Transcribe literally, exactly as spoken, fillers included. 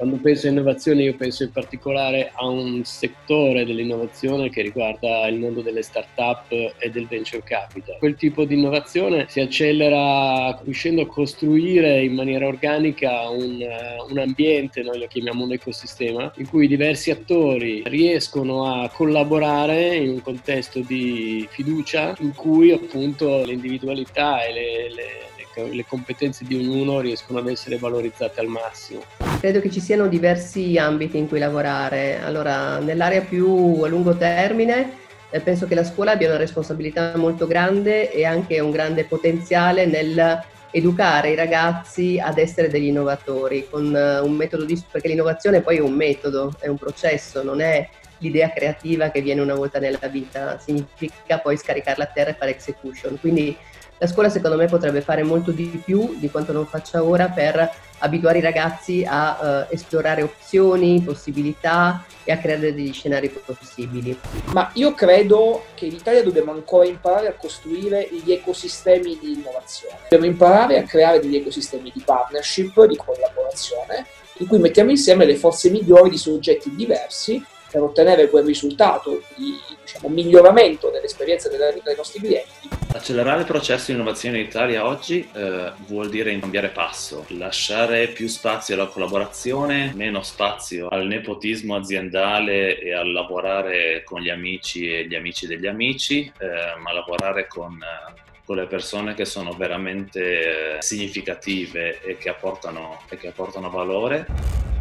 Quando penso a innovazione io penso in particolare a un settore dell'innovazione che riguarda il mondo delle start-up e del venture capital. Quel tipo di innovazione si accelera riuscendo a costruire in maniera organica un, un ambiente, noi lo chiamiamo un ecosistema, in cui diversi attori riescono a collaborare in un contesto di fiducia in cui appunto le individualità e le, le, le competenze di ognuno riescono ad essere valorizzate al massimo. Credo che ci siano diversi ambiti in cui lavorare. Allora, nell'area più a lungo termine, eh, penso che la scuola abbia una responsabilità molto grande e anche un grande potenziale nel educare i ragazzi ad essere degli innovatori, con uh, un metodo di, perché l'innovazione poi è un metodo, è un processo, non è l'idea creativa che viene una volta nella vita, significa poi scaricarla a terra e fare execution. Quindi la scuola secondo me potrebbe fare molto di più di quanto non faccia ora per abituare i ragazzi a uh, esplorare opzioni, possibilità e a creare degli scenari possibili. Ma io credo che in Italia dobbiamo ancora imparare a costruire gli ecosistemi di innovazione. Dobbiamo imparare a creare degli ecosistemi di partnership, di collaborazione, in cui mettiamo insieme le forze migliori di soggetti diversi per ottenere quel risultato di, diciamo, miglioramento dell'esperienza dei nostri clienti. Accelerare il processo di innovazione in Italia oggi eh, vuol dire cambiare passo, lasciare più spazio alla collaborazione, meno spazio al nepotismo aziendale e al lavorare con gli amici e gli amici degli amici, eh, ma lavorare con, eh, con le persone che sono veramente eh, significative e che apportano, e che apportano valore.